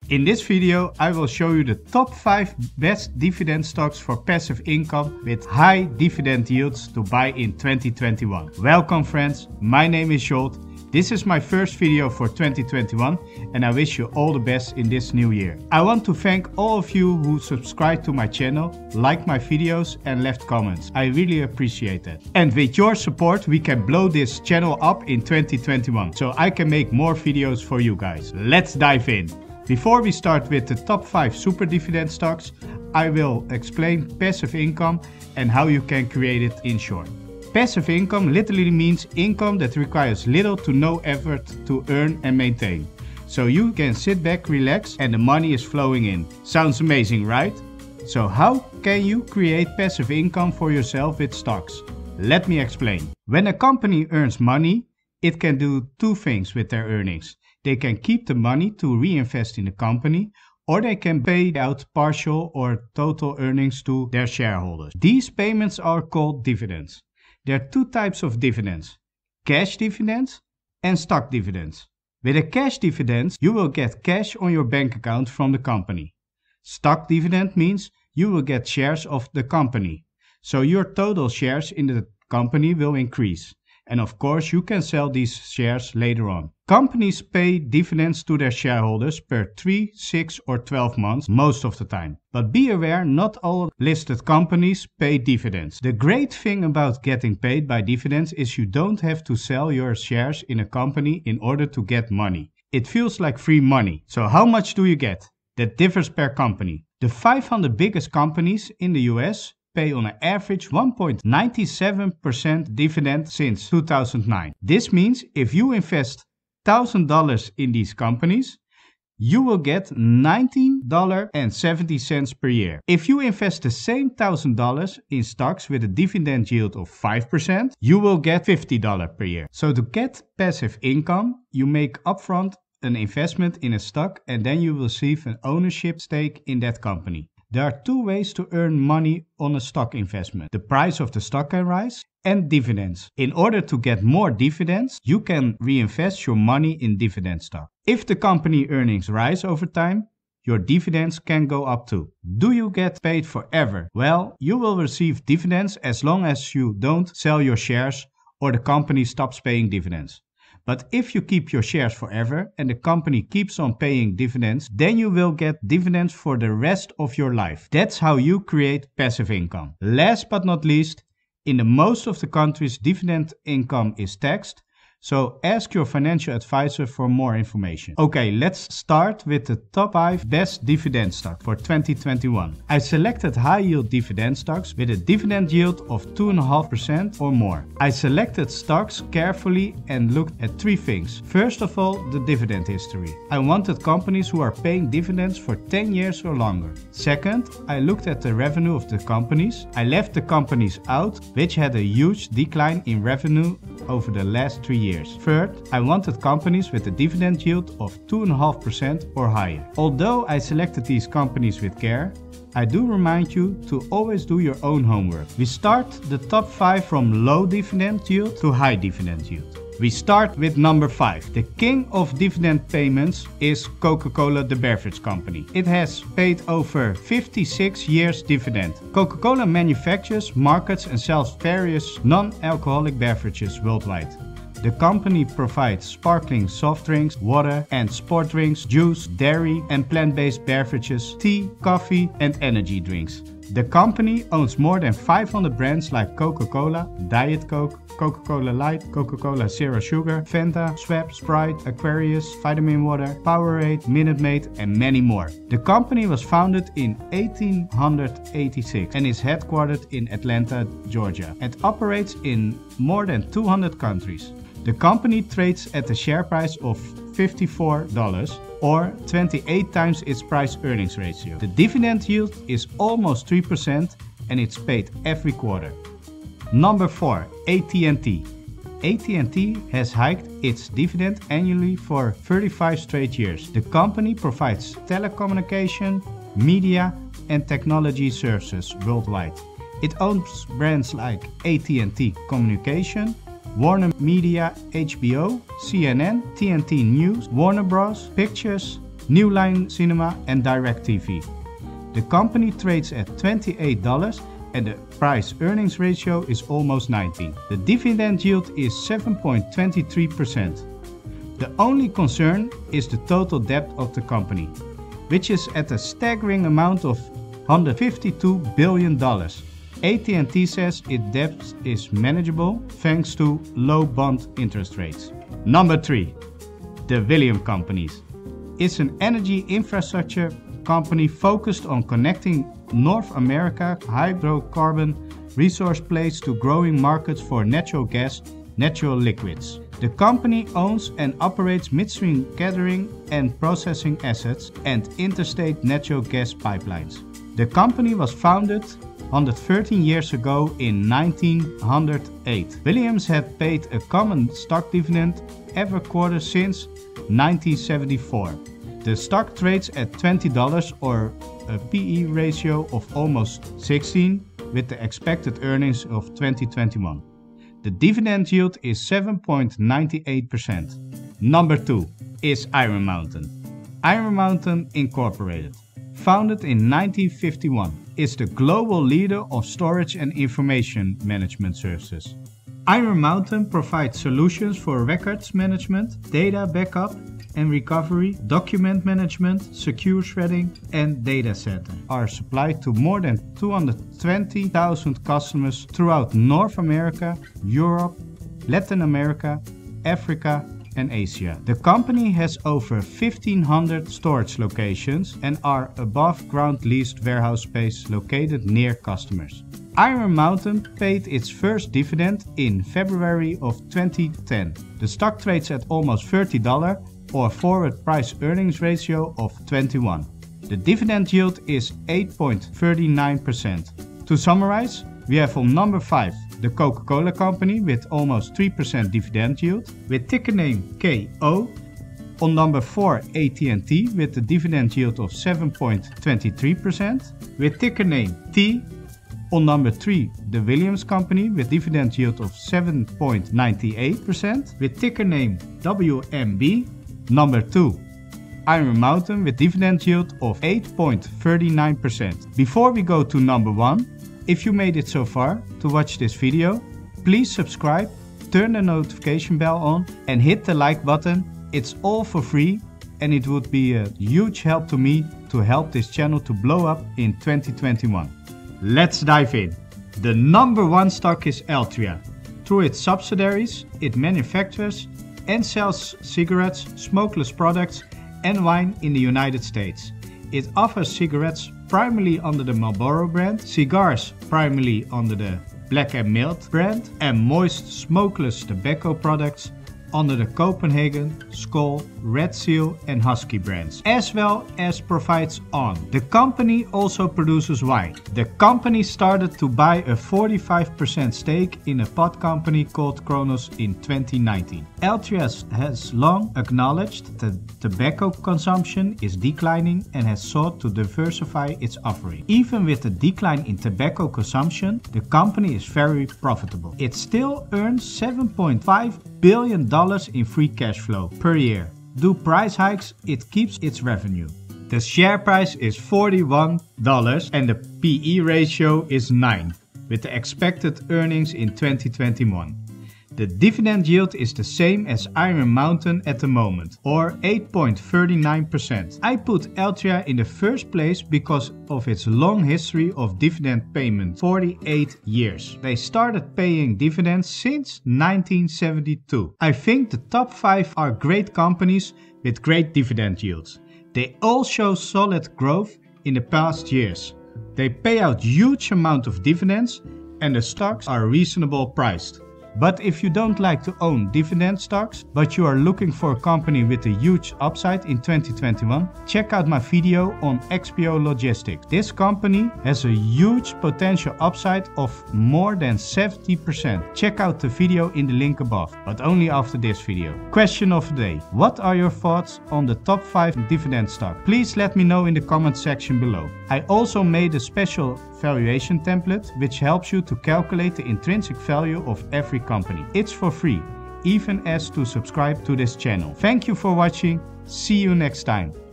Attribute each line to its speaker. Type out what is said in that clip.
Speaker 1: In this video, I will show you the top 5 best dividend stocks for passive income with high dividend yields to buy in 2021. Welcome friends, my name is Jolt. This is my first video for 2021 and I wish you all the best in this new year. I want to thank all of you who subscribe to my channel, like my videos and left comments. I really appreciate that. And with your support we can blow this channel up in 2021 so I can make more videos for you guys. Let's dive in. Before we start with the top 5 super dividend stocks, I will explain passive income and how you can create it in short. Passive income literally means income that requires little to no effort to earn and maintain. So you can sit back, relax and the money is flowing in. Sounds amazing, right? So how can you create passive income for yourself with stocks? Let me explain. When a company earns money, it can do two things with their earnings. They can keep the money to reinvest in the company, or they can pay out partial or total earnings to their shareholders. These payments are called dividends. There are two types of dividends, cash dividends and stock dividends. With a cash dividend, you will get cash on your bank account from the company. Stock dividend means you will get shares of the company. So your total shares in the company will increase. And of course, you can sell these shares later on. Companies pay dividends to their shareholders per 3, 6 or 12 months most of the time. But be aware, not all listed companies pay dividends. The great thing about getting paid by dividends is you don't have to sell your shares in a company in order to get money. It feels like free money. So how much do you get? That differs per company. The 500 biggest companies in the US pay on an average 1.97% dividend since 2009. This means if you invest $1,000 in these companies, you will get $19.70 per year. If you invest the same $1,000 in stocks with a dividend yield of 5%, you will get $50 per year. So to get passive income, you make upfront an investment in a stock and then you will receive an ownership stake in that company. There are two ways to earn money on a stock investment. The price of the stock can rise and dividends. In order to get more dividends, you can reinvest your money in dividend stock. If the company earnings rise over time, your dividends can go up too. Do you get paid forever? Well, you will receive dividends as long as you don't sell your shares or the company stops paying dividends. But if you keep your shares forever and the company keeps on paying dividends, then you will get dividends for the rest of your life. That's how you create passive income. Last but not least, in the most of the countries, dividend income is taxed. So ask your financial advisor for more information. Okay, let's start with the top 5 best dividend stocks for 2021. I selected high yield dividend stocks with a dividend yield of 2.5% or more. I selected stocks carefully and looked at 3 things. First of all, the dividend history. I wanted companies who are paying dividends for 10 years or longer. Second, I looked at the revenue of the companies. I left the companies out which had a huge decline in revenue over the last 3 years. Third, I wanted companies with a dividend yield of 2.5% or higher. Although I selected these companies with care, I do remind you to always do your own homework. We start the top 5 from low dividend yield to high dividend yield. We start with number 5. The king of dividend payments is Coca-Cola, the beverage company. It has paid over 56 years dividend. Coca-Cola manufactures, markets and sells various non-alcoholic beverages worldwide. The company provides sparkling soft drinks, water and sport drinks, juice, dairy and plant-based beverages, tea, coffee and energy drinks. The company owns more than 500 brands like Coca-Cola, Diet Coke, Coca-Cola Light, Coca-Cola Zero Sugar, Fanta, Schweppes, Sprite, Aquarius, Vitamin Water, Powerade, Minute Maid and many more. The company was founded in 1886 and is headquartered in Atlanta, Georgia and operates in more than 200 countries. The company trades at a share price of $54 or 28 times its price earnings ratio. The dividend yield is almost 3% and it's paid every quarter. Number 4. AT&T. AT&T has hiked its dividend annually for 35 straight years. The company provides telecommunication, media and technology services worldwide. It owns brands like AT&T Communication, Warner Media, HBO, CNN, TNT News, Warner Bros. Pictures, New Line Cinema and DirecTV. The company trades at $28 and the price-earnings ratio is almost 19. The dividend yield is 7.23%. The only concern is the total debt of the company, which is at a staggering amount of $152 billion. AT&T says its debt is manageable thanks to low bond interest rates. Number 3. The Williams Companies. It's an energy infrastructure company focused on connecting North America hydrocarbon resource plays to growing markets for natural gas, natural liquids. The company owns and operates midstream gathering and processing assets and interstate natural gas pipelines. The company was founded 113 years ago in 1908. Williams had paid a common stock dividend every quarter since 1974. The stock trades at $20 or a PE ratio of almost 16 with the expected earnings of 2021. The dividend yield is 7.98%. Number 2 is Iron Mountain. Iron Mountain Incorporated, founded in 1951, is the global leader of storage and information management services. Iron Mountain provides solutions for records management, data backup and recovery, document management, secure threading and data center are supplied to more than 220,000 customers throughout North America, Europe, Latin America, Africa and Asia. The company has over 1,500 storage locations and are above ground leased warehouse space located near customers. Iron Mountain paid its first dividend in February of 2010. The stock trades at almost $30 or a forward price earnings ratio of 21. The dividend yield is 8.39%. To summarize, we have on number 5 the Coca-Cola Company with almost 3% dividend yield with ticker name KO. On number 4 AT&T with the dividend yield of 7.23% with ticker name T. On number 3 the Williams Company with dividend yield of 7.98% with ticker name WMB. Number 2, Iron Mountain with dividend yield of 8.39%. Before we go to number 1, if you made it so far to watch this video, please subscribe, turn the notification bell on and hit the like button. It's all for free and it would be a huge help to me to help this channel to blow up in 2021. Let's dive in. The number 1 stock is Altria. Through its subsidiaries, it manufactures and sells cigarettes, smokeless products and wine in the United States. It offers cigarettes primarily under the Marlboro brand, cigars primarily under the Black & Mild brand and moist smokeless tobacco products under the Copenhagen, Skoal, Red Seal and Husky brands, as well as provides on. The company also produces wine. The company started to buy a 45% stake in a pod company called Kronos in 2019. Altria has long acknowledged that tobacco consumption is declining and has sought to diversify its offering. Even with the decline in tobacco consumption, the company is very profitable. It still earns $7.5 billion in free cash flow per year. Due price hikes, it keeps its revenue. The share price is $41 and the PE ratio is 9, with the expected earnings in 2021. The dividend yield is the same as Iron Mountain at the moment, or 8.39%. I put Altria in the first place because of its long history of dividend payment, 48 years. They started paying dividends since 1972. I think the top 5 are great companies with great dividend yields. They all show solid growth in the past years. They pay out huge amount of dividends and the stocks are reasonable priced. But if you don't like to own dividend stocks, but you are looking for a company with a huge upside in 2021, check out my video on XPO Logistics. This company has a huge potential upside of more than 70%. Check out the video in the link above, but only after this video. Question of the day. What are your thoughts on the top 5 dividend stock? Please let me know in the comment section below. I also made a special valuation template which helps you to calculate the intrinsic value of every company. It's for free, even as to subscribe to this channel. Thank you for watching. See you next time.